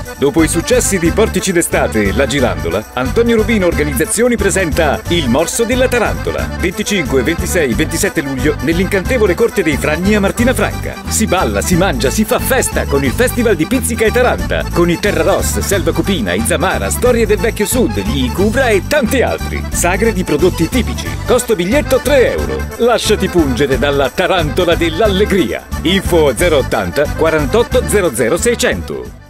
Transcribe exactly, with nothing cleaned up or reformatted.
Dopo i successi di Portici d'Estate e La Girandola, Antonio Rubino Organizzazioni presenta Il Morso della Tarantola. venticinque, ventisei, ventisette luglio nell'incantevole Corte dei Fragni a Martina Franca. Si balla, si mangia, si fa festa con il Festival di Pizzica e Taranta, con i Terra Ross, Selva Cupina, Izamara, Storie del Vecchio Sud, gli Icubra e tanti altri. Sagre di prodotti tipici. Costo biglietto tre euro. Lasciati pungere dalla tarantola dell'allegria. Info zero ottanta quarantotto zero zero seicento.